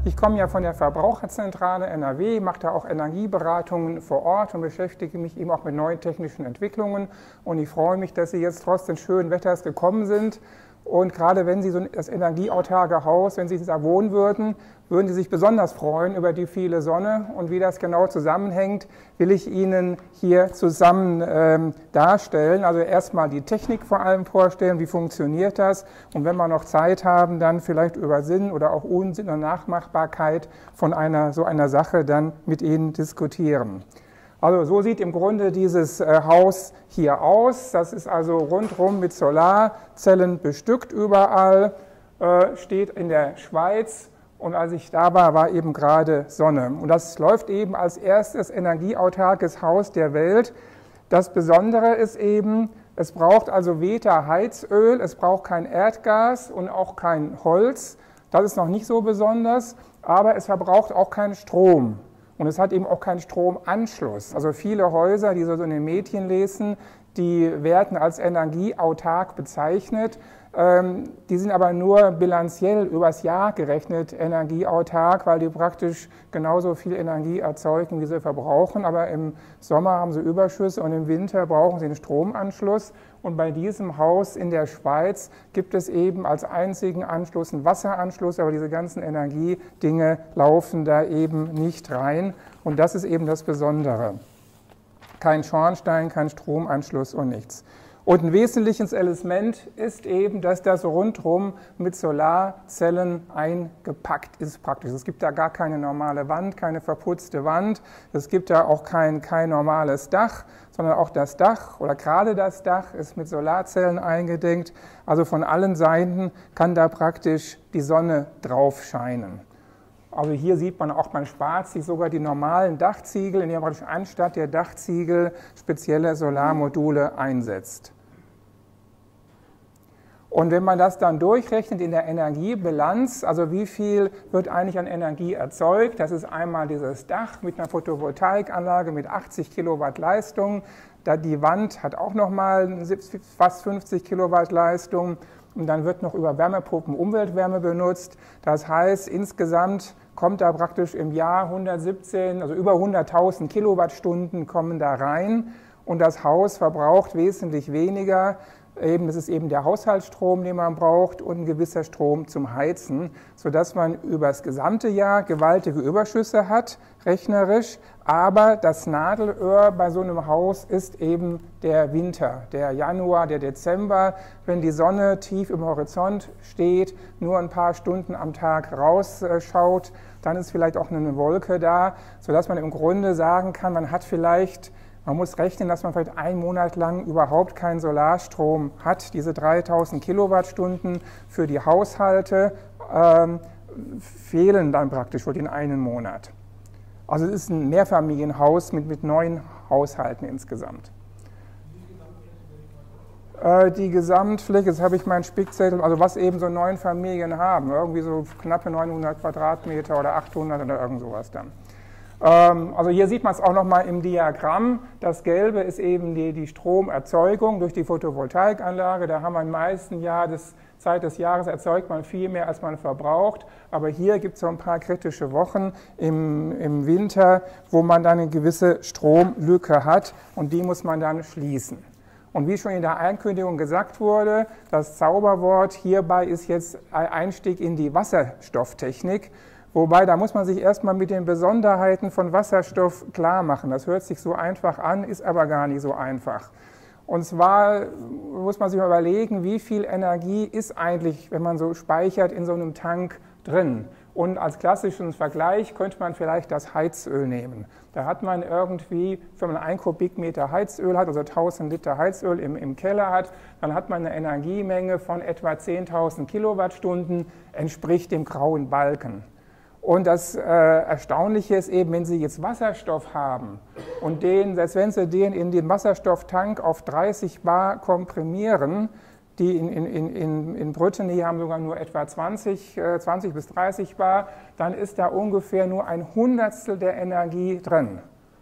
Ich komme ja von der Verbraucherzentrale NRW, mache da auch Energieberatungen vor Ort und beschäftige mich eben auch mit neuen technischen Entwicklungen. Und ich freue mich, dass Sie jetzt trotz des schönen Wetters gekommen sind. Und gerade wenn Sie so das energieautarke Haus, wenn Sie da wohnen würden, würden Sie sich besonders freuen über die viele Sonne. Und wie das genau zusammenhängt, will ich Ihnen hier zusammen darstellen. Also erstmal die Technik vor allem vorstellen, wie funktioniert das. Und wenn wir noch Zeit haben, dann vielleicht über Sinn oder auch Unsinn und Nachmachbarkeit von so einer Sache dann mit Ihnen diskutieren. Also so sieht im Grunde dieses Haus hier aus. Das ist also rundherum mit Solarzellen bestückt überall, steht in der Schweiz. Und als ich da war, war eben gerade Sonne. Und das läuft eben als erstes energieautarkes Haus der Welt. Das Besondere ist eben, es braucht also weder Heizöl, es braucht kein Erdgas und auch kein Holz. Das ist noch nicht so besonders, aber es verbraucht auch keinen Strom. Und es hat eben auch keinen Stromanschluss. Also viele Häuser, die so in den Medien lesen, die werden als energieautark bezeichnet. Die sind aber nur bilanziell übers Jahr gerechnet energieautark, weil die praktisch genauso viel Energie erzeugen, wie sie verbrauchen. Aber im Sommer haben sie Überschüsse und im Winter brauchen sie einen Stromanschluss. Und bei diesem Haus in der Schweiz gibt es eben als einzigen Anschluss einen Wasseranschluss, aber diese ganzen Energiedinge laufen da eben nicht rein. Und das ist eben das Besondere. Kein Schornstein, kein Stromanschluss und nichts. Und ein wesentliches Element ist eben, dass das rundherum mit Solarzellen eingepackt ist praktisch. Es gibt da gar keine normale Wand, keine verputzte Wand. Es gibt da auch kein normales Dach, sondern auch das Dach oder gerade das Dach ist mit Solarzellen eingedeckt. Also von allen Seiten kann da praktisch die Sonne drauf scheinen. Also hier sieht man auch, man spart sich sogar die normalen Dachziegel, indem man anstatt der Dachziegel spezielle Solarmodule einsetzt. Und wenn man das dann durchrechnet in der Energiebilanz, also wie viel wird eigentlich an Energie erzeugt, das ist einmal dieses Dach mit einer Photovoltaikanlage mit 80 Kilowatt Leistung, die Wand hat auch nochmal fast 50 Kilowatt Leistung. Und dann wird noch über Wärmepumpen Umweltwärme benutzt. Das heißt, insgesamt kommt da praktisch im Jahr 117, also über 100.000 Kilowattstunden kommen da rein. Und das Haus verbraucht wesentlich weniger. Das ist eben der Haushaltsstrom, den man braucht und ein gewisser Strom zum Heizen, sodass man über das gesamte Jahr gewaltige Überschüsse hat, rechnerisch. Aber das Nadelöhr bei so einem Haus ist eben der Winter, der Januar, der Dezember, wenn die Sonne tief im Horizont steht, nur ein paar Stunden am Tag rausschaut, dann ist vielleicht auch eine Wolke da, sodass man im Grunde sagen kann, man muss rechnen, dass man vielleicht einen Monat lang überhaupt keinen Solarstrom hat. Diese 3.000 Kilowattstunden für die Haushalte fehlen dann praktisch für den einen Monat. Also es ist ein Mehrfamilienhaus mit 9 Haushalten insgesamt. Die Gesamtfläche, jetzt habe ich meinen Spickzettel, also was eben so 9 Familien haben, irgendwie so knappe 900 Quadratmeter oder 800 oder irgend sowas dann. Also hier sieht man es auch nochmal im Diagramm. Das Gelbe ist eben die Stromerzeugung durch die Photovoltaikanlage. Da haben wir im meisten Zeit des Jahres erzeugt man viel mehr, als man verbraucht. Aber hier gibt es so ein paar kritische Wochen im Winter, wo man dann eine gewisse Stromlücke hat und die muss man dann schließen. Und wie schon in der Ankündigung gesagt wurde, das Zauberwort hierbei ist jetzt ein Einstieg in die Wasserstofftechnik. Wobei, da muss man sich erstmal mit den Besonderheiten von Wasserstoff klar machen. Das hört sich so einfach an, ist aber gar nicht so einfach. Und zwar muss man sich mal überlegen, wie viel Energie ist eigentlich, wenn man so speichert, in so einem Tank drin. Und als klassischen Vergleich könnte man vielleicht das Heizöl nehmen. Da hat man irgendwie, wenn man 1 Kubikmeter Heizöl hat, also 1000 Liter Heizöl im Keller hat, dann hat man eine Energiemenge von etwa 10.000 Kilowattstunden, entspricht dem grauen Balken. Und das Erstaunliche ist eben, wenn Sie jetzt Wasserstoff haben und selbst wenn Sie den in den Wasserstofftank auf 30 bar komprimieren, die in Brittany haben sogar nur etwa 20 bis 30 bar, dann ist da ungefähr nur ein Hundertstel der Energie drin.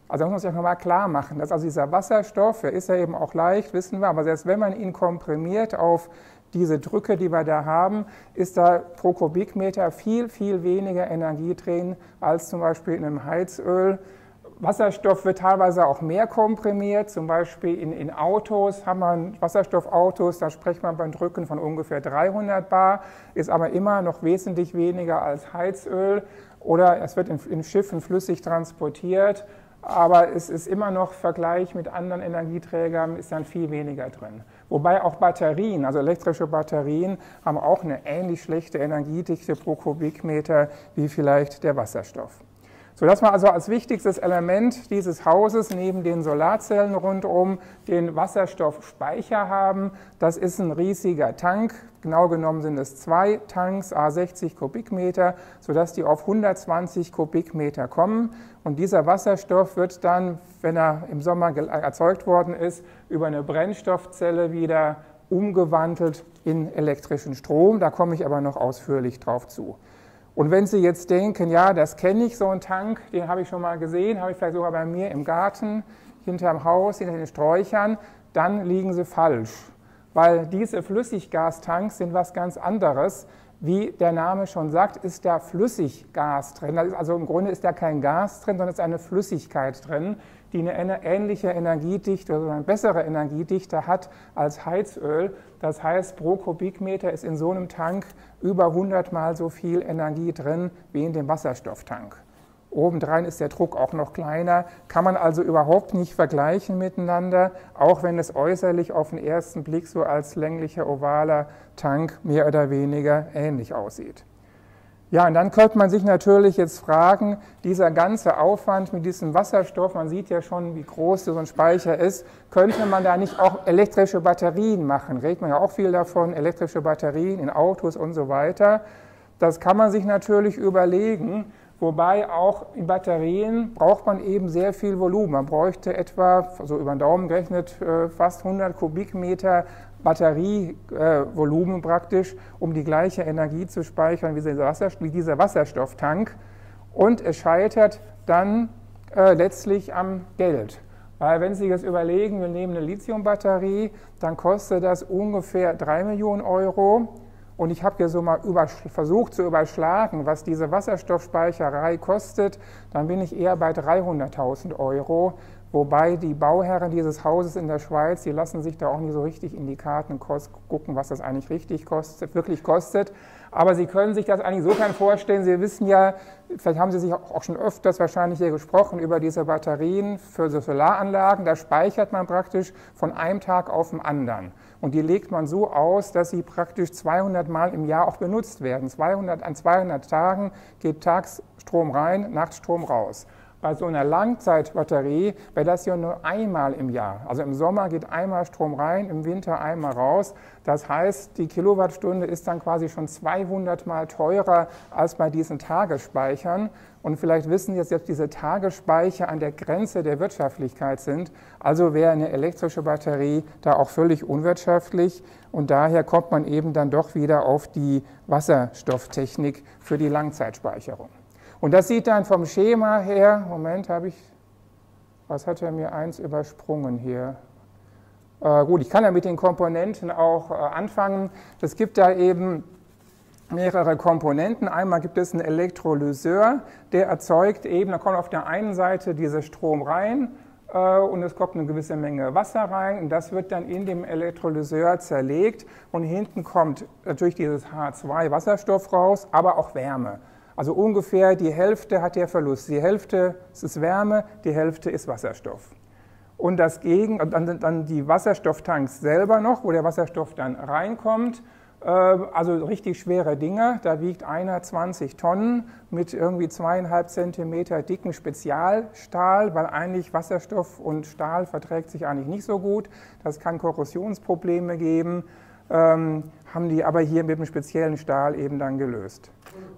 Also das muss man sich nochmal klar machen, dass also dieser Wasserstoff, der ist ja eben auch leicht, wissen wir, aber selbst wenn man ihn komprimiert auf diese Drücke, die wir da haben, ist da pro Kubikmeter viel, viel weniger Energie drin als zum Beispiel in einem Heizöl. Wasserstoff wird teilweise auch mehr komprimiert, zum Beispiel in Autos haben wir Wasserstoffautos, da spricht man beim Drücken von ungefähr 300 bar, ist aber immer noch wesentlich weniger als Heizöl oder es wird in Schiffen flüssig transportiert, aber es ist immer noch im Vergleich mit anderen Energieträgern ist dann viel weniger drin. Wobei auch Batterien, also elektrische Batterien, haben auch eine ähnlich schlechte Energiedichte pro Kubikmeter wie vielleicht der Wasserstoff. Sodass wir also als wichtigstes Element dieses Hauses neben den Solarzellen rundum den Wasserstoffspeicher haben. Das ist ein riesiger Tank, genau genommen sind es 2 Tanks, a 60 Kubikmeter, sodass die auf 120 Kubikmeter kommen. Und dieser Wasserstoff wird dann, wenn er im Sommer erzeugt worden ist, über eine Brennstoffzelle wieder umgewandelt in elektrischen Strom. Da komme ich aber noch ausführlich drauf zu. Und wenn Sie jetzt denken, ja, das kenne ich, so einen Tank, den habe ich schon mal gesehen, habe ich vielleicht sogar bei mir im Garten, hinterm Haus, hinter den Sträuchern, dann liegen Sie falsch. Weil diese Flüssiggastanks sind was ganz anderes. Wie der Name schon sagt, ist da Flüssiggas drin. Also im Grunde ist da kein Gas drin, sondern es ist eine Flüssigkeit drin, die eine ähnliche Energiedichte oder eine bessere Energiedichte hat als Heizöl. Das heißt, pro Kubikmeter ist in so einem Tank über 100 Mal so viel Energie drin wie in dem Wasserstofftank. Obendrein ist der Druck auch noch kleiner, kann man also überhaupt nicht vergleichen miteinander, auch wenn es äußerlich auf den ersten Blick so als länglicher, ovaler Tank mehr oder weniger ähnlich aussieht. Ja, und dann könnte man sich natürlich jetzt fragen, dieser ganze Aufwand mit diesem Wasserstoff, man sieht ja schon, wie groß so ein Speicher ist, könnte man da nicht auch elektrische Batterien machen? Redet man ja auch viel davon, elektrische Batterien in Autos und so weiter. Das kann man sich natürlich überlegen, wobei auch in Batterien braucht man eben sehr viel Volumen. Man bräuchte etwa, so über den Daumen gerechnet, fast 100 Kubikmeter Batterievolumen praktisch, um die gleiche Energie zu speichern wie dieser Wasserstofftank. Und es scheitert dann letztlich am Geld. Weil wenn Sie jetzt überlegen, wir nehmen eine Lithiumbatterie, dann kostet das ungefähr 3 Millionen Euro. Und ich habe hier so mal versucht zu überschlagen, was diese Wasserstoffspeicherei kostet, dann bin ich eher bei 300.000 Euro. Wobei die Bauherren dieses Hauses in der Schweiz, die lassen sich da auch nicht so richtig in die Karten gucken, was das eigentlich wirklich kostet. Aber Sie können sich das eigentlich insofern vorstellen, Sie wissen ja, vielleicht haben Sie sich auch schon öfters wahrscheinlich hier gesprochen über diese Batterien für so Solaranlagen. Da speichert man praktisch von einem Tag auf den anderen. Und die legt man so aus, dass sie praktisch 200 Mal im Jahr auch benutzt werden. An 200 Tagen geht Tagsstrom rein, Nachtstrom raus. Bei so einer Langzeitbatterie wäre das ja nur einmal im Jahr. Also im Sommer geht einmal Strom rein, im Winter einmal raus. Das heißt, die Kilowattstunde ist dann quasi schon 200 Mal teurer als bei diesen Tagesspeichern. Und vielleicht wissen Sie jetzt, dass diese Tagesspeicher an der Grenze der Wirtschaftlichkeit sind. Also wäre eine elektrische Batterie da auch völlig unwirtschaftlich. Und daher kommt man eben dann doch wieder auf die Wasserstofftechnik für die Langzeitspeicherung. Und das sieht dann vom Schema her, Moment, was hat er mir eins übersprungen hier? Gut, ich kann ja mit den Komponenten auch anfangen. Es gibt da eben mehrere Komponenten. Einmal gibt es einen Elektrolyseur, der erzeugt eben, da kommt auf der einen Seite dieser Strom rein und es kommt eine gewisse Menge Wasser rein und das wird dann in dem Elektrolyseur zerlegt und hinten kommt natürlich dieses H2 Wasserstoff raus, aber auch Wärme. Also ungefähr die Hälfte hat der Verlust. Die Hälfte ist Wärme, die Hälfte ist Wasserstoff. Und dann die Wasserstofftanks selber noch, wo der Wasserstoff dann reinkommt. Also richtig schwere Dinger. Da wiegt einer 20 Tonnen mit irgendwie 2,5 Zentimeter dicken Spezialstahl, weil eigentlich Wasserstoff und Stahl verträgt sich eigentlich nicht so gut. Das kann Korrosionsprobleme geben. Haben die aber hier mit einem speziellen Stahl eben dann gelöst.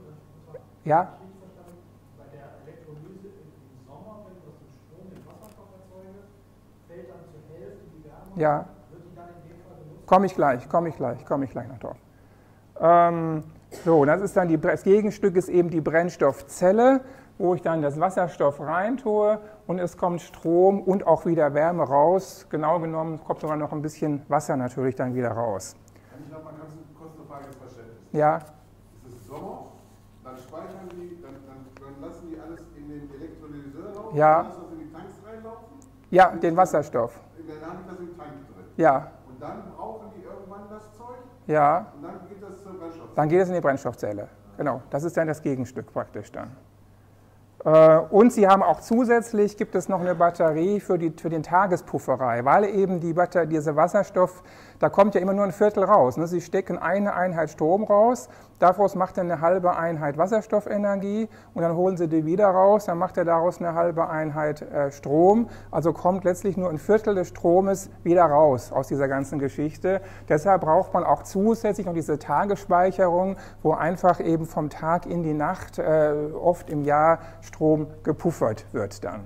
Ja? Bei der Elektrolyse im Sommer, wenn ich das mit Strom den Wasserstoff erzeuge, fällt dann zur Hälfte die Wärme. Ja. Wird die dann in dem Fall benutzt? Komme ich gleich noch drauf. So, das Gegenstück ist eben die Brennstoffzelle, wo ich dann das Wasserstoff reintue und es kommt Strom und auch wieder Wärme raus. Genau genommen kommt sogar noch ein bisschen Wasser natürlich dann wieder raus. Kann ich noch mal ganz kurz eine Frage des Verständnisses? Ja. Es ist Sommer, dann speichern die, dann lassen die alles in den Elektrolyseur laufen, ja. Dann lassen das in die Tanks reinlaufen? Ja, den Wasserstoff. Dann haben die das im Tank drin. Ja. Und dann brauchen die irgendwann das Zeug? Ja. Und dann geht das zur Brennstoffzelle? Dann geht es in die Brennstoffzelle. Genau, das ist dann das Gegenstück praktisch dann. Und Sie haben auch zusätzlich, gibt es noch eine Batterie für den Tagespufferei, weil eben diese Wasserstoff, da kommt ja immer nur ein Viertel raus. Ne? Sie stecken eine Einheit Strom raus, daraus macht er eine halbe Einheit Wasserstoffenergie und dann holen Sie die wieder raus, dann macht er daraus eine halbe Einheit Strom. Also kommt letztlich nur ein Viertel des Stromes wieder raus aus dieser ganzen Geschichte. Deshalb braucht man auch zusätzlich noch diese Tagesspeicherung, wo einfach eben vom Tag in die Nacht oft im Jahr Strom gepuffert wird dann.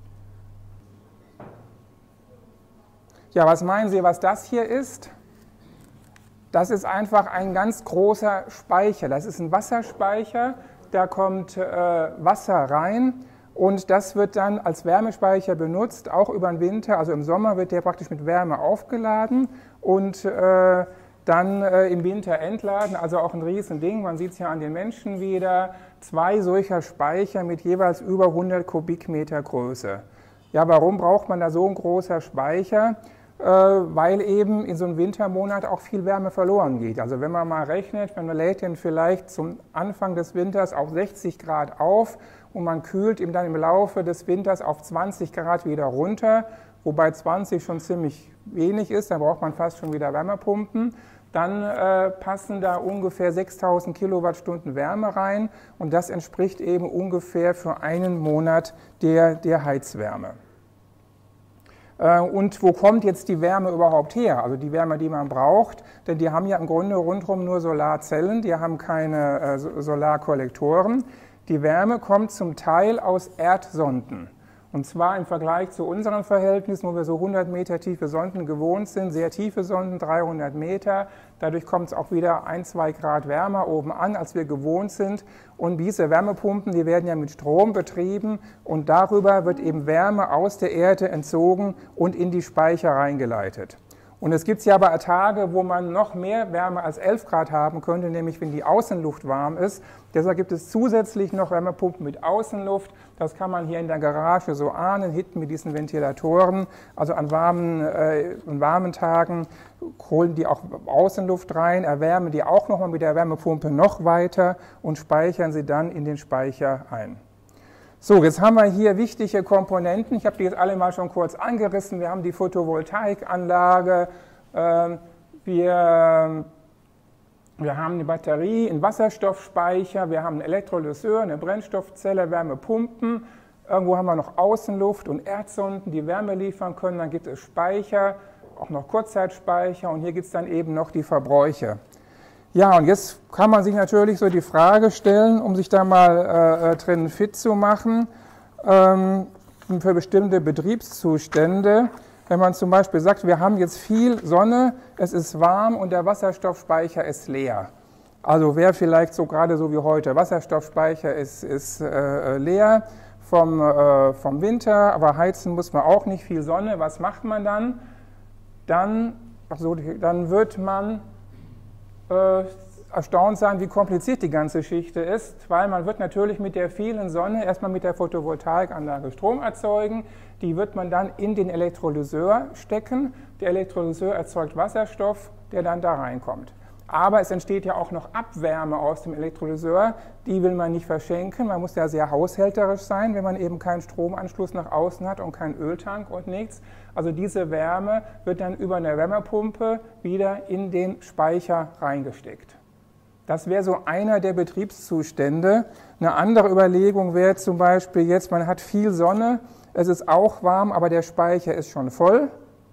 Ja, was meinen Sie, was das hier ist? Das ist einfach ein ganz großer Speicher. Das ist ein Wasserspeicher, da kommt Wasser rein und das wird dann als Wärmespeicher benutzt, auch über den Winter. Also im Sommer wird der praktisch mit Wärme aufgeladen und dann im Winter entladen, also auch ein Riesending. Man sieht es ja an den Menschen wieder. 2 solcher Speicher mit jeweils über 100 Kubikmeter Größe. Ja, warum braucht man da so ein großer Speicher? Weil eben in so einem Wintermonat auch viel Wärme verloren geht. Also wenn man mal rechnet, man lädt den vielleicht zum Anfang des Winters auf 60 Grad auf und man kühlt ihn dann im Laufe des Winters auf 20 Grad wieder runter, wobei 20 schon ziemlich wenig ist, dann braucht man fast schon wieder Wärmepumpen. Dann passen da ungefähr 6000 Kilowattstunden Wärme rein und das entspricht eben ungefähr für einen Monat der Heizwärme. Und wo kommt jetzt die Wärme überhaupt her? Also die Wärme, die man braucht, denn die haben ja im Grunde rundherum nur Solarzellen, die haben keine Solarkollektoren. Die Wärme kommt zum Teil aus Erdsonden. Und zwar im Vergleich zu unseren Verhältnissen, wo wir so 100 Meter tiefe Sonden gewohnt sind, sehr tiefe Sonden, 300 Meter. Dadurch kommt es auch wieder 1-2 Grad wärmer oben an, als wir gewohnt sind. Und diese Wärmepumpen, die werden ja mit Strom betrieben und darüber wird eben Wärme aus der Erde entzogen und in die Speicher reingeleitet. Und es gibt ja aber Tage, wo man noch mehr Wärme als 11 Grad haben könnte, nämlich wenn die Außenluft warm ist. Deshalb gibt es zusätzlich noch Wärmepumpen mit Außenluft. Das kann man hier in der Garage so ahnen, hinten mit diesen Ventilatoren. Also an warmen Tagen holen die auch Außenluft rein, erwärmen die auch nochmal mit der Wärmepumpe noch weiter und speichern sie dann in den Speicher ein. So, jetzt haben wir hier wichtige Komponenten. Ich habe die jetzt alle mal schon kurz angerissen. Wir haben die Photovoltaikanlage, wir haben eine Batterie, einen Wasserstoffspeicher, wir haben einen Elektrolyseur, eine Brennstoffzelle, Wärmepumpen. Irgendwo haben wir noch Außenluft und Erdsonden, die Wärme liefern können. Dann gibt es Speicher, auch noch Kurzzeitspeicher und hier gibt es dann eben noch die Verbräuche. Ja, und jetzt kann man sich natürlich so die Frage stellen, um sich da mal drin fit zu machen, für bestimmte Betriebszustände, wenn man zum Beispiel sagt, wir haben jetzt viel Sonne, es ist warm und der Wasserstoffspeicher ist leer. Also wäre vielleicht so gerade so wie heute, Wasserstoffspeicher ist leer vom Winter, aber heizen muss man auch nicht, viel Sonne, was macht man dann? Dann wird man erstaunt sein, wie kompliziert die ganze Geschichte ist, weil man wird natürlich mit der vielen Sonne erstmal mit der Photovoltaikanlage Strom erzeugen, die wird man dann in den Elektrolyseur stecken, der Elektrolyseur erzeugt Wasserstoff, der dann da reinkommt. Aber es entsteht ja auch noch Abwärme aus dem Elektrolyseur, die will man nicht verschenken, man muss ja sehr haushälterisch sein, wenn man eben keinen Stromanschluss nach außen hat und keinen Öltank und nichts. Also diese Wärme wird dann über eine Wärmepumpe wieder in den Speicher reingesteckt. Das wäre so einer der Betriebszustände. Eine andere Überlegung wäre zum Beispiel jetzt, man hat viel Sonne, es ist auch warm, aber der Speicher ist schon voll.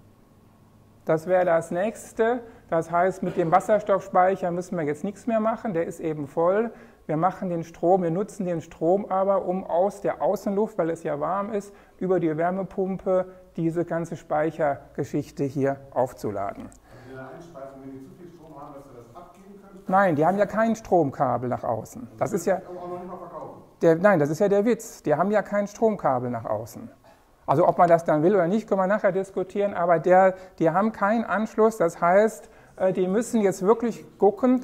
Das wäre das Nächste. Das heißt, mit dem Wasserstoffspeicher müssen wir jetzt nichts mehr machen, der ist eben voll. Wir nutzen den Strom aber, um aus der Außenluft, weil es ja warm ist, über die Wärmepumpe diese ganze Speichergeschichte hier aufzuladen. Also in der Einspeisung, wenn die zu viel Strom haben, dass wir das abgeben können? Nein, die haben ja kein Stromkabel nach außen. Das ist ja, auch noch nicht mal verkaufen? nein, das ist ja der Witz. Die haben ja kein Stromkabel nach außen. Also ob man das dann will oder nicht, können wir nachher diskutieren, aber die haben keinen Anschluss, das heißt, die müssen jetzt wirklich gucken,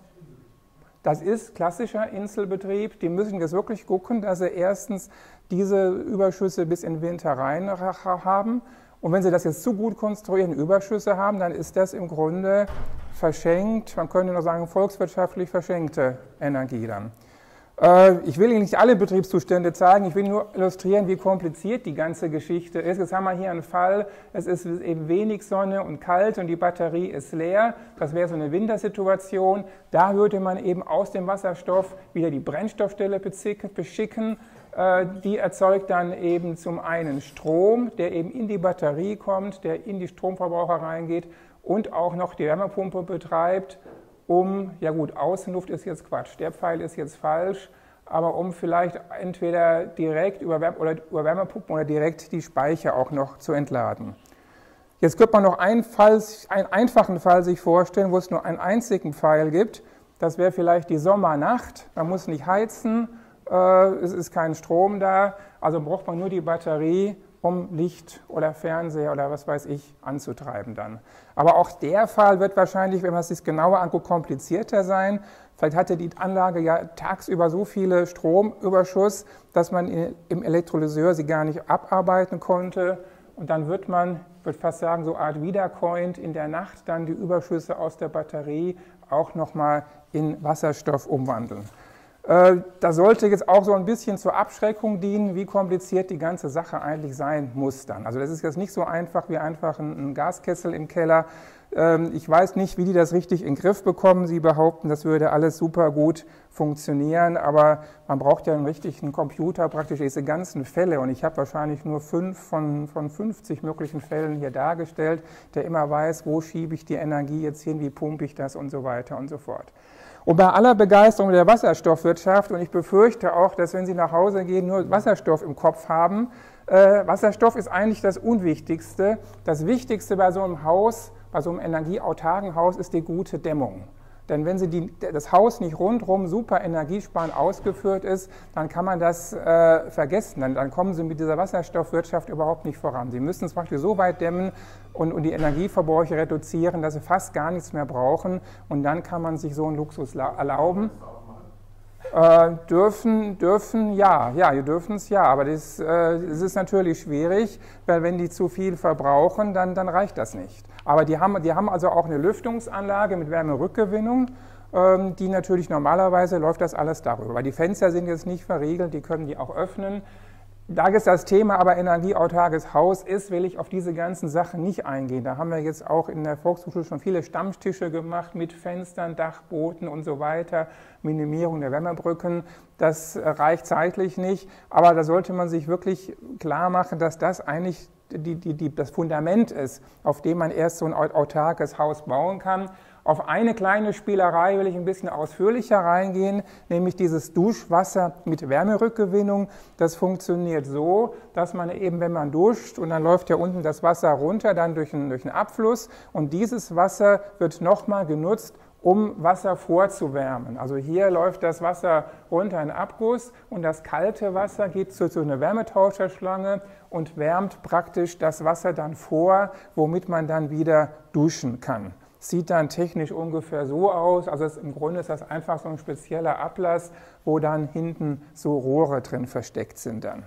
das ist klassischer Inselbetrieb, die müssen jetzt wirklich gucken, dass sie erstens diese Überschüsse bis in den Winter rein haben. Und wenn sie das jetzt zu gut konstruieren, Überschüsse haben, dann ist das im Grunde verschenkt, man könnte nur sagen, volkswirtschaftlich verschenkte Energie dann. Ich will Ihnen nicht alle Betriebszustände zeigen, ich will nur illustrieren, wie kompliziert die ganze Geschichte ist. Jetzt haben wir hier einen Fall, es ist eben wenig Sonne und kalt und die Batterie ist leer. Das wäre so eine Wintersituation. Da würde man eben aus dem Wasserstoff wieder die Brennstoffstelle beschicken. Die erzeugt dann eben zum einen Strom, der eben in die Batterie kommt, der in die Stromverbraucher reingeht und auch noch die Wärmepumpe betreibt, ja gut, Außenluft ist jetzt Quatsch, der Pfeil ist jetzt falsch, aber um vielleicht entweder direkt über Wärmepumpen oder direkt die Speicher auch noch zu entladen. Jetzt könnte man noch einen einfachen Fall sich vorstellen, wo es nur einen einzigen Pfeil gibt. Das wäre vielleicht die Sommernacht, man muss nicht heizen, es ist kein Strom da, also braucht man nur die Batterie, um Licht oder Fernseher oder was weiß ich anzutreiben dann. Aber auch der Fall wird wahrscheinlich, wenn man es sich genauer anguckt, komplizierter sein. Vielleicht hatte die Anlage ja tagsüber so viele Stromüberschuss, dass man im Elektrolyseur sie gar nicht abarbeiten konnte. Und dann wird man, ich würde fast sagen, so eine Art wiedercoint in der Nacht dann die Überschüsse aus der Batterie auch nochmal in Wasserstoff umwandeln. Das sollte jetzt auch so ein bisschen zur Abschreckung dienen, wie kompliziert die ganze Sache eigentlich sein muss dann. Also das ist jetzt nicht so einfach wie einfach ein Gaskessel im Keller. Ich weiß nicht, wie die das richtig in den Griff bekommen. Sie behaupten, das würde alles super gut funktionieren, aber man braucht ja einen richtigen Computer, praktisch diese ganzen Fälle. Und ich habe wahrscheinlich nur 5 von 50 möglichen Fällen hier dargestellt, der immer weiß, wo schiebe ich die Energie jetzt hin, wie pumpe ich das und so weiter und so fort. Und bei aller Begeisterung der Wasserstoffwirtschaft, und ich befürchte auch, dass wenn Sie nach Hause gehen, nur Wasserstoff im Kopf haben, Wasserstoff ist eigentlich das Unwichtigste. Das Wichtigste bei so einem Haus, bei so einem energieautarken Haus, ist die gute Dämmung. Denn wenn das Haus nicht rundherum super energiesparend ausgeführt ist, dann kann man das vergessen. Dann kommen Sie mit dieser Wasserstoffwirtschaft überhaupt nicht voran. Sie müssen es praktisch so weit dämmen und die Energieverbräuche reduzieren, dass Sie fast gar nichts mehr brauchen. Und dann kann man sich so einen Luxus erlauben. Dürfen, ja, die dürfen es ja, aber das ist natürlich schwierig, weil wenn die zu viel verbrauchen, dann reicht das nicht. Aber die haben also auch eine Lüftungsanlage mit Wärmerückgewinnung, die natürlich normalerweise läuft das alles darüber, weil die Fenster sind jetzt nicht verriegelt, die können die auch öffnen. Da jetzt das Thema aber energieautarkes Haus ist, will ich auf diese ganzen Sachen nicht eingehen. Da haben wir jetzt auch in der Volkshochschule schon viele Stammtische gemacht mit Fenstern, Dachbooten und so weiter, Minimierung der Wärmebrücken. Das reicht zeitlich nicht, aber da sollte man sich wirklich klar machen, dass das eigentlich das Fundament ist, auf dem man erst so ein autarkes Haus bauen kann. Auf eine kleine Spielerei will ich ein bisschen ausführlicher reingehen, nämlich dieses Duschwasser mit Wärmerückgewinnung. Das funktioniert so, dass man eben, wenn man duscht, und dann läuft ja unten das Wasser runter, dann durch einen Abfluss, und dieses Wasser wird nochmal genutzt, um Wasser vorzuwärmen. Also hier läuft das Wasser runter in Abguss und das kalte Wasser geht zu einer Wärmetauscherschlange und wärmt praktisch das Wasser dann vor, womit man dann wieder duschen kann. Sieht dann technisch ungefähr so aus, also im Grunde ist das einfach so ein spezieller Ablass, wo dann hinten so Rohre drin versteckt sind dann.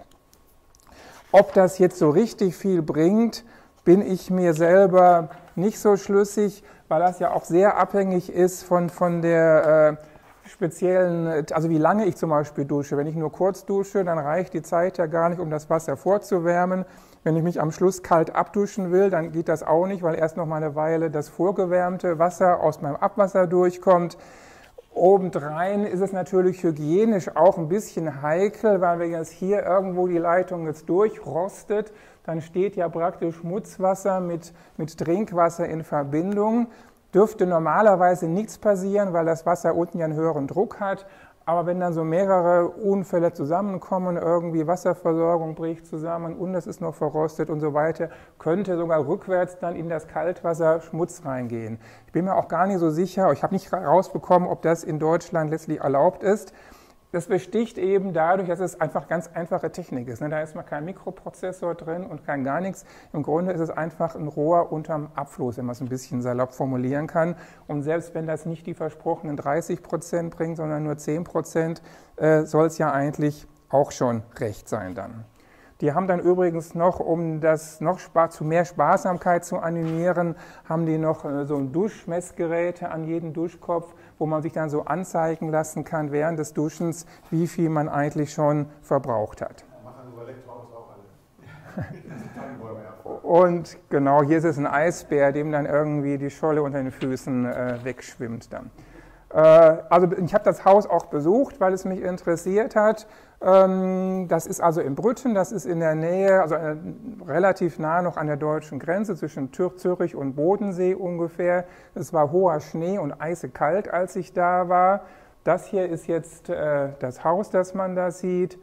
Ob das jetzt so richtig viel bringt, bin ich mir selber nicht so schlüssig, weil das ja auch sehr abhängig ist von der speziellen, also wie lange ich zum Beispiel dusche. Wenn ich nur kurz dusche, dann reicht die Zeit ja gar nicht, um das Wasser vorzuwärmen. Wenn ich mich am Schluss kalt abduschen will, dann geht das auch nicht, weil erst noch mal eine Weile das vorgewärmte Wasser aus meinem Abwasser durchkommt. Obendrein ist es natürlich hygienisch auch ein bisschen heikel, weil wenn jetzt hier irgendwo die Leitung jetzt durchrostet, dann steht ja praktisch Schmutzwasser mit Trinkwasser in Verbindung. Dürfte normalerweise nichts passieren, weil das Wasser unten ja einen höheren Druck hat. Aber wenn dann so mehrere Unfälle zusammenkommen, irgendwie Wasserversorgung bricht zusammen und es ist noch verrostet und so weiter, könnte sogar rückwärts dann in das Kaltwasser Schmutz reingehen. Ich bin mir auch gar nicht so sicher, ich habe nicht rausbekommen, ob das in Deutschland letztlich erlaubt ist. Das besticht eben dadurch, dass es einfach ganz einfache Technik ist. Da ist mal kein Mikroprozessor drin und kein gar nichts. Im Grunde ist es einfach ein Rohr unterm Abfluss, wenn man es ein bisschen salopp formulieren kann. Und selbst wenn das nicht die versprochenen 30% bringt, sondern nur 10%, soll es ja eigentlich auch schon recht sein dann. Die haben dann übrigens noch, um das noch zu mehr Sparsamkeit zu animieren, haben die noch so ein Duschmessgerät an jedem Duschkopf, wo man sich dann so anzeigen lassen kann während des Duschens, wie viel man eigentlich schon verbraucht hat. Machen unsere Elektroautos auch alle. Und genau, hier ist es ein Eisbär, dem dann irgendwie die Scholle unter den Füßen wegschwimmt dann. Also ich habe das Haus auch besucht, weil es mich interessiert hat. Das ist also in Brütten, das ist in der Nähe, also relativ nah noch an der deutschen Grenze zwischen Zürich und Bodensee ungefähr. Es war hoher Schnee und eisekalt, als ich da war. Das hier ist jetzt das Haus, das man da sieht.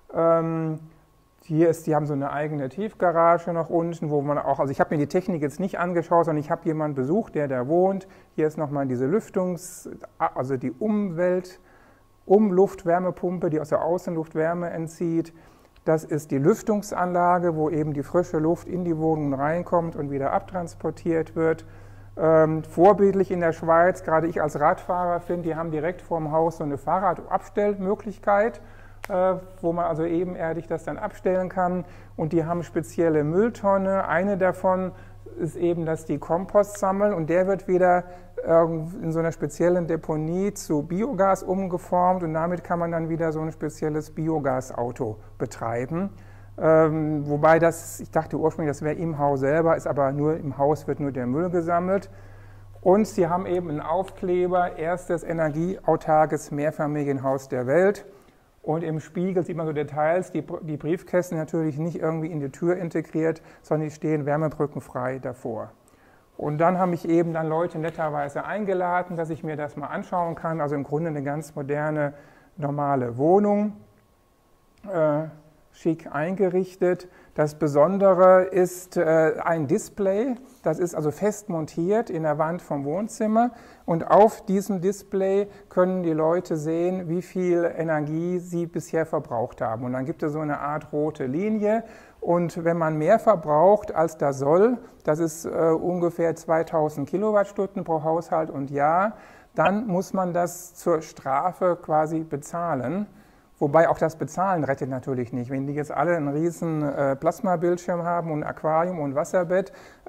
Die haben so eine eigene Tiefgarage noch unten, wo man auch, also ich habe mir die Technik jetzt nicht angeschaut, sondern ich habe jemanden besucht, der da wohnt. Hier ist nochmal diese also die Umluftwärmepumpe, die aus der Außenluft Wärme entzieht. Das ist die Lüftungsanlage, wo eben die frische Luft in die Wohnung reinkommt und wieder abtransportiert wird. Vorbildlich in der Schweiz, gerade ich als Radfahrer finde, die haben direkt vorm Haus so eine Fahrradabstellmöglichkeit, wo man also ebenerdig das dann abstellen kann. Und die haben spezielle Mülltonne. Eine davon ist eben, dass die Kompost sammeln und der wird wieder in so einer speziellen Deponie zu Biogas umgeformt und damit kann man dann wieder so ein spezielles Biogasauto betreiben. Wobei ich dachte ursprünglich, das wäre im Haus selber, ist aber nur im Haus wird nur der Müll gesammelt. Und sie haben eben einen Aufkleber, erstes energieautarkes Mehrfamilienhaus der Welt. Und im Spiegel sieht man so Details, die Briefkästen natürlich nicht irgendwie in die Tür integriert, sondern die stehen wärmebrückenfrei davor. Und dann haben mich eben dann Leute netterweise eingeladen, dass ich mir das mal anschauen kann. Also im Grunde eine ganz moderne, normale Wohnung, schick eingerichtet. Das Besondere ist ein Display, das ist also fest montiert in der Wand vom Wohnzimmer und auf diesem Display können die Leute sehen, wie viel Energie sie bisher verbraucht haben. Und dann gibt es so eine Art rote Linie und wenn man mehr verbraucht als das soll, das ist ungefähr 2000 Kilowattstunden pro Haushalt und Jahr, dann muss man das zur Strafe quasi bezahlen. Wobei auch das Bezahlen rettet natürlich nicht. Wenn die jetzt alle einen riesen Plasmabildschirm haben und ein Aquarium und ein Wasserbett,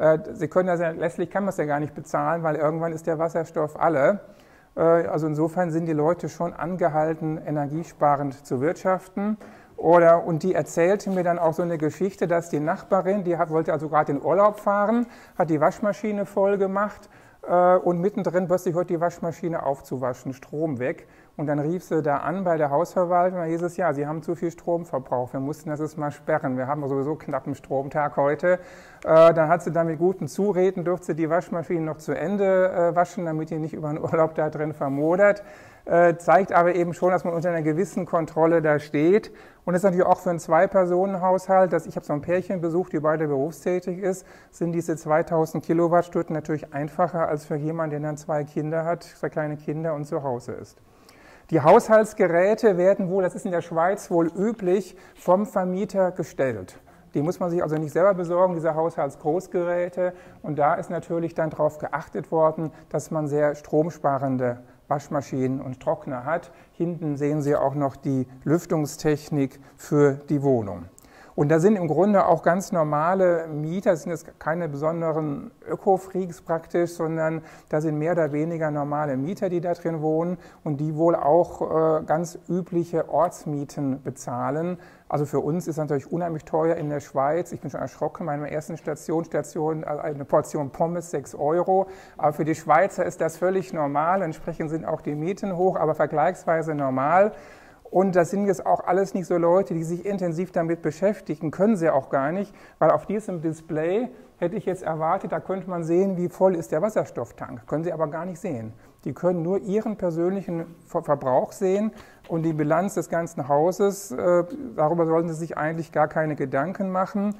letztlich kann man es ja gar nicht bezahlen, weil irgendwann ist der Wasserstoff alle. Also insofern sind die Leute schon angehalten, energiesparend zu wirtschaften. Und die erzählte mir dann auch so eine Geschichte, dass die Nachbarin, wollte also gerade in Urlaub fahren, hat die Waschmaschine voll gemacht und mittendrin plötzlich hört die Waschmaschine auf zu waschen, Strom weg. Und dann rief sie da an bei der Hausverwaltung, da hieß es, ja, Sie haben zu viel Strom verbraucht, wir mussten das jetzt mal sperren, wir haben sowieso knappen Stromtag heute. Dann hat sie dann mit guten Zureden, durfte sie die Waschmaschine noch zu Ende waschen, damit die nicht über den Urlaub da drin vermodert. Zeigt aber eben schon, dass man unter einer gewissen Kontrolle da steht. Und das ist natürlich auch für einen Zwei-Personen-Haushalt, ich habe so ein Pärchen besucht, die beide berufstätig ist, sind diese 2000 Kilowattstunden natürlich einfacher als für jemanden, der dann 2 Kinder hat, 2 kleine Kinder und zu Hause ist. Die Haushaltsgeräte werden wohl, das ist in der Schweiz wohl üblich, vom Vermieter gestellt. Die muss man sich also nicht selber besorgen, diese Haushaltsgroßgeräte. Und da ist natürlich dann darauf geachtet worden, dass man sehr stromsparende Waschmaschinen und Trockner hat. Hinten sehen Sie auch noch die Lüftungstechnik für die Wohnung. Und da sind im Grunde auch ganz normale Mieter, das sind jetzt keine besonderen Öko-Freaks praktisch, sondern da sind mehr oder weniger normale Mieter, die da drin wohnen und die wohl auch ganz übliche Ortsmieten bezahlen. Also für uns ist natürlich unheimlich teuer in der Schweiz. Ich bin schon erschrocken, meine ersten Station, eine Portion Pommes 6 €. Aber für die Schweizer ist das völlig normal. Entsprechend sind auch die Mieten hoch, aber vergleichsweise normal. Und das sind jetzt auch alles nicht so Leute, die sich intensiv damit beschäftigen, können sie auch gar nicht, weil auf diesem Display hätte ich jetzt erwartet, da könnte man sehen, wie voll ist der Wasserstofftank. Können sie aber gar nicht sehen. Die können nur ihren persönlichen Verbrauch sehen und die Bilanz des ganzen Hauses, darüber sollten sie sich eigentlich gar keine Gedanken machen.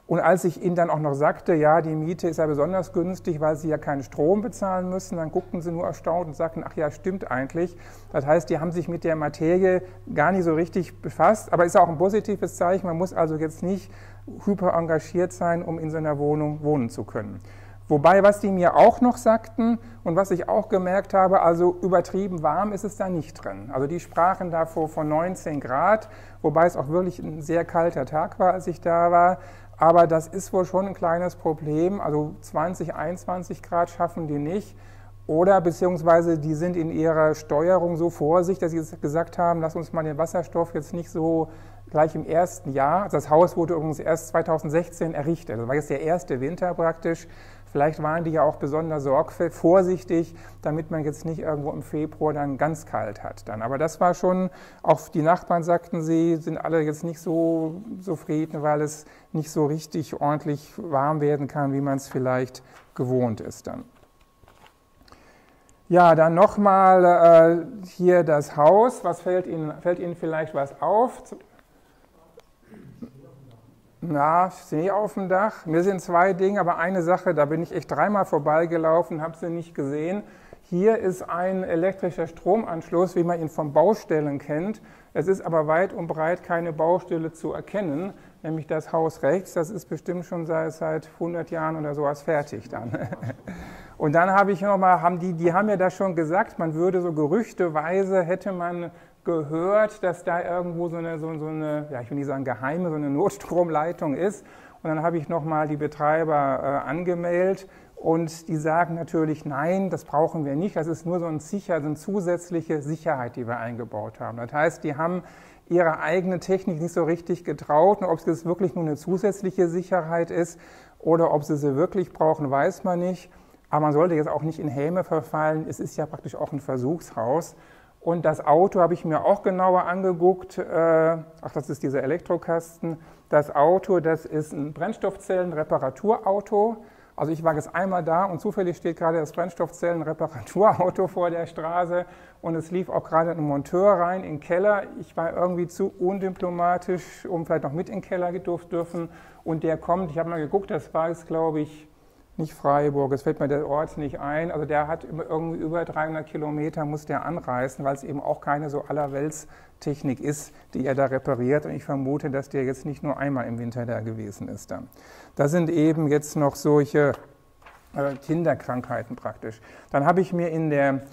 Und als ich ihnen dann auch noch sagte, ja, die Miete ist ja besonders günstig, weil sie ja keinen Strom bezahlen müssen, dann guckten sie nur erstaunt und sagten, ach ja, stimmt eigentlich. Das heißt, die haben sich mit der Materie gar nicht so richtig befasst, aber ist auch ein positives Zeichen. Man muss also jetzt nicht hyper engagiert sein, um in so einer Wohnung wohnen zu können. Wobei, was die mir auch noch sagten und was ich auch gemerkt habe, also übertrieben warm ist es da nicht drin. Also die sprachen da von 19 Grad, wobei es auch wirklich ein sehr kalter Tag war, als ich da war. Aber das ist wohl schon ein kleines Problem. Also 20, 21 Grad schaffen die nicht. Oder beziehungsweise die sind in ihrer Steuerung so vorsichtig, dass sie gesagt haben, lass uns mal den Wasserstoff jetzt nicht so gleich im ersten Jahr. Also das Haus wurde übrigens erst 2016 errichtet. Das war jetzt der erste Winter praktisch. Vielleicht waren die ja auch besonders vorsichtig, damit man jetzt nicht irgendwo im Februar dann ganz kalt hat. Aber das war schon, auch die Nachbarn sagten sie, sind alle jetzt nicht so zufrieden, weil es nicht so richtig ordentlich warm werden kann, wie man es vielleicht gewohnt ist dann. Ja, dann nochmal hier das Haus. Was fällt Ihnen vielleicht was auf? Na, Schnee auf dem Dach. Mir sind zwei Dinge, aber eine Sache, da bin ich echt dreimal vorbeigelaufen, habe sie nicht gesehen. Hier ist ein elektrischer Stromanschluss, wie man ihn von Baustellen kennt. Es ist aber weit und breit keine Baustelle zu erkennen, nämlich das Haus rechts. Das ist bestimmt schon seit 100 Jahren oder sowas fertig dann. Und dann habe ich nochmal, die haben ja das schon gesagt, man würde so gerüchteweise, hätte man gehört, dass da irgendwo so eine, ja, ich will nicht sagen geheime, so eine Notstromleitung ist. Und dann habe ich nochmal die Betreiber angemeldet und die sagen natürlich, nein, das brauchen wir nicht. Das ist nur so eine zusätzliche Sicherheit, die wir eingebaut haben. Das heißt, die haben ihre eigene Technik nicht so richtig getraut. Und ob es wirklich nur eine zusätzliche Sicherheit ist oder ob sie wirklich brauchen, weiß man nicht. Aber man sollte jetzt auch nicht in Häme verfallen. Es ist ja praktisch auch ein Versuchshaus. Und das Auto habe ich mir auch genauer angeguckt. Ach, das ist dieser Elektrokasten. Das Auto, das ist ein Brennstoffzellen-Reparaturauto. Also ich war jetzt einmal da und zufällig steht gerade das Brennstoffzellen-Reparaturauto vor der Straße und es lief auch gerade ein Monteur rein in den Keller. Ich war irgendwie zu undiplomatisch, um vielleicht noch mit in den Keller dürfen. Und der kommt, ich habe mal geguckt, das war jetzt, glaube ich, nicht Freiburg, es fällt mir der Ort nicht ein, also der hat irgendwie über 300 Kilometer, muss der anreisen, weil es eben auch keine so Allerweltstechnik ist, die er da repariert und ich vermute, dass der jetzt nicht nur einmal im Winter da gewesen ist. Da sind eben jetzt noch solche Kinderkrankheiten praktisch. Dann habe ich mir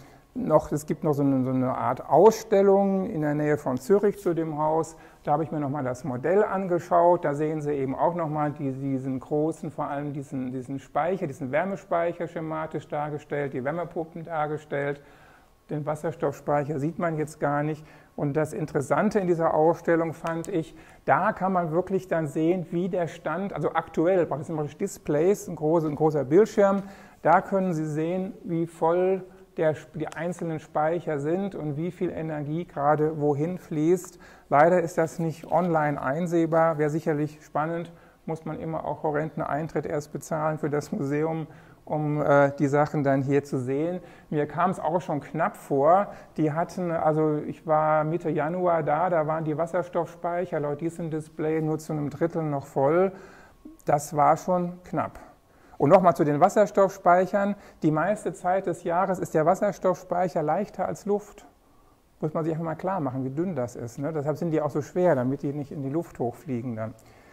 es gibt noch so eine Art Ausstellung in der Nähe von Zürich zu dem Haus. Da habe ich mir nochmal das Modell angeschaut. Da sehen Sie eben auch nochmal diesen großen, vor allem diesen Speicher, diesen Wärmespeicher schematisch dargestellt, die Wärmepumpen dargestellt. Den Wasserstoffspeicher sieht man jetzt gar nicht. Und das Interessante in dieser Ausstellung fand ich, da kann man wirklich dann sehen, wie der Stand, also aktuell, das sind Displays, ein großer Bildschirm, da können Sie sehen, wie voll die einzelnen Speicher sind und wie viel Energie gerade wohin fließt. Leider ist das nicht online einsehbar, wäre sicherlich spannend, muss man immer auch horrenden Eintritt erst bezahlen für das Museum, um die Sachen dann hier zu sehen. Mir kam es auch schon knapp vor, die hatten, also ich war Mitte Januar da waren die Wasserstoffspeicher laut diesem Display nur zu einem Drittel noch voll. Das war schon knapp. Und nochmal zu den Wasserstoffspeichern. Die meiste Zeit des Jahres ist der Wasserstoffspeicher leichter als Luft. Muss man sich einfach mal klar machen, wie dünn das ist. Ne? Deshalb sind die auch so schwer, damit die nicht in die Luft hochfliegen dann.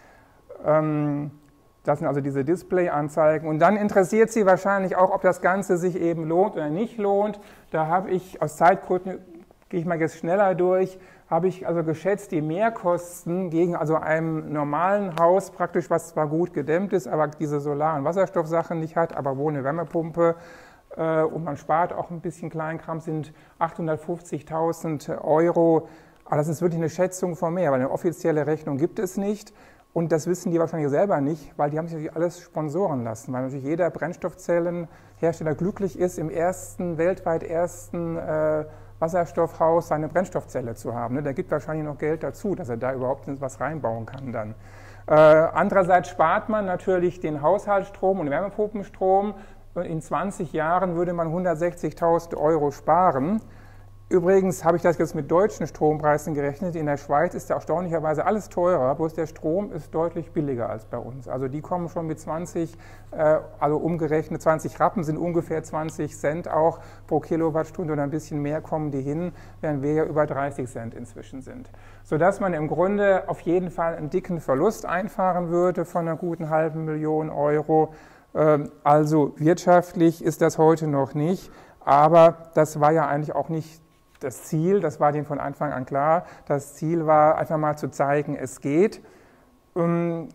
Das sind also diese Display-Anzeigen. Und dann interessiert Sie wahrscheinlich auch, ob das Ganze sich eben lohnt oder nicht lohnt. Da habe ich, aus Zeitgründen gehe ich mal jetzt schneller durch, habe ich also geschätzt, die Mehrkosten gegen also einem normalen Haus praktisch, was zwar gut gedämmt ist, aber diese Solar- und Wasserstoffsachen nicht hat, aber wo eine Wärmepumpe und man spart auch ein bisschen Kleinkram, sind 850.000 €. Aber das ist wirklich eine Schätzung von mehr, weil eine offizielle Rechnung gibt es nicht. Und das wissen die wahrscheinlich selber nicht, weil die haben sich natürlich alles sponsoren lassen, weil natürlich jeder Brennstoffzellenhersteller glücklich ist, im weltweit ersten Wasserstoffhaus seine Brennstoffzelle zu haben. Der gibt wahrscheinlich noch Geld dazu, dass er da überhaupt was reinbauen kann dann. Andererseits spart man natürlich den Haushaltsstrom und Wärmepumpenstrom. In 20 Jahren würde man 160.000 € sparen. Übrigens habe ich das jetzt mit deutschen Strompreisen gerechnet. In der Schweiz ist ja erstaunlicherweise alles teurer, bloß der Strom ist deutlich billiger als bei uns. Also die kommen schon mit 20, also umgerechnet 20 Rappen sind ungefähr 20 Cent auch pro Kilowattstunde oder ein bisschen mehr kommen die hin, während wir ja über 30 Cent inzwischen sind. Sodass man im Grunde auf jeden Fall einen dicken Verlust einfahren würde von einer guten halben Million Euro. Also wirtschaftlich ist das heute noch nicht, aber das war ja eigentlich auch nicht das Ziel, das war denen von Anfang an klar. Das Ziel war einfach mal zu zeigen, es geht. Dann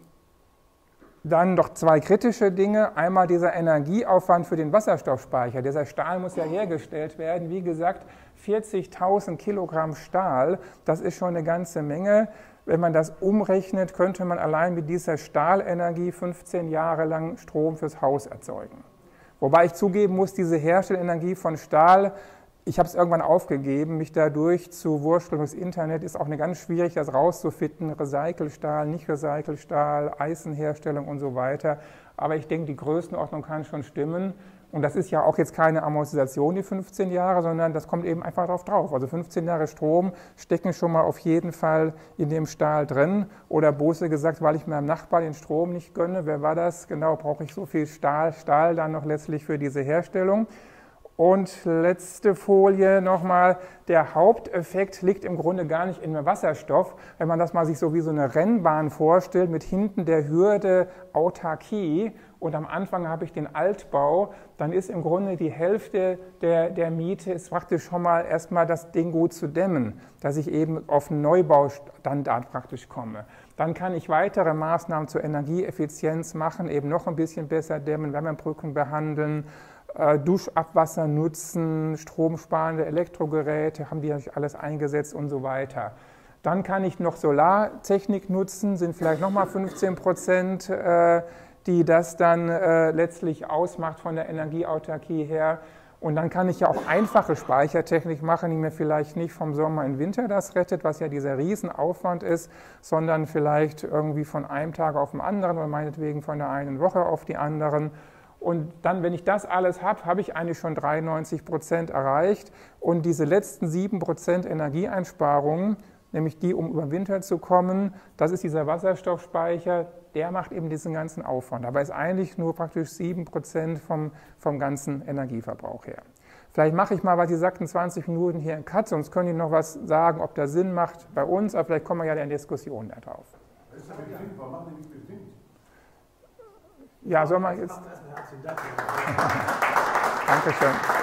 noch zwei kritische Dinge. Einmal dieser Energieaufwand für den Wasserstoffspeicher. Dieser Stahl muss ja hergestellt werden. Wie gesagt, 40.000 Kilogramm Stahl, das ist schon eine ganze Menge. Wenn man das umrechnet, könnte man allein mit dieser Stahlenergie 15 Jahre lang Strom fürs Haus erzeugen. Wobei ich zugeben muss, diese Herstellenergie von Stahl, ich habe es irgendwann aufgegeben, mich dadurch zu wursteln. Das Internet ist auch ganz schwierig, das rauszufinden. Recycelstahl, nicht Recycelstahl, Eisenherstellung und so weiter. Aber ich denke, die Größenordnung kann schon stimmen. Und das ist ja auch jetzt keine Amortisation, die 15 Jahre, sondern das kommt eben einfach drauf. Also 15 Jahre Strom stecken schon mal auf jeden Fall in dem Stahl drin. Oder böse gesagt, weil ich meinem Nachbar den Strom nicht gönne. Wer war das? Genau, brauche ich so viel Stahl dann noch letztlich für diese Herstellung. Und letzte Folie nochmal, der Haupteffekt liegt im Grunde gar nicht in dem Wasserstoff. Wenn man das mal sich so wie so eine Rennbahn vorstellt, mit hinten der Hürde Autarkie und am Anfang habe ich den Altbau, dann ist im Grunde die Hälfte der Miete ist praktisch schon mal erstmal das Ding gut zu dämmen, dass ich eben auf einen Neubaustandard praktisch komme. Dann kann ich weitere Maßnahmen zur Energieeffizienz machen, eben noch ein bisschen besser dämmen, Wärmebrücken behandeln, Duschabwasser nutzen, stromsparende Elektrogeräte, haben die natürlich alles eingesetzt und so weiter. Dann kann ich noch Solartechnik nutzen, sind vielleicht nochmal 15%, die das dann letztlich ausmacht von der Energieautarkie her. Und dann kann ich ja auch einfache Speichertechnik machen, die mir vielleicht nicht vom Sommer in den Winter das rettet, was ja dieser Riesenaufwand ist, sondern vielleicht irgendwie von einem Tag auf den anderen oder meinetwegen von der einen Woche auf die anderen. Und dann, wenn ich das alles habe, habe ich eigentlich schon 93% erreicht. Und diese letzten 7% Energieeinsparungen, nämlich die, um über den Winter zu kommen, das ist dieser Wasserstoffspeicher, der macht eben diesen ganzen Aufwand. Aber ist eigentlich nur praktisch 7% vom ganzen Energieverbrauch her. Vielleicht mache ich mal, weil Sie sagten, 20 Minuten hier einen Cut, sonst können Sie noch was sagen, ob das Sinn macht bei uns, aber vielleicht kommen wir ja in Diskussionen darauf. Warum machen die nicht bestimmt? Ja, soll man jetzt. Dankeschön.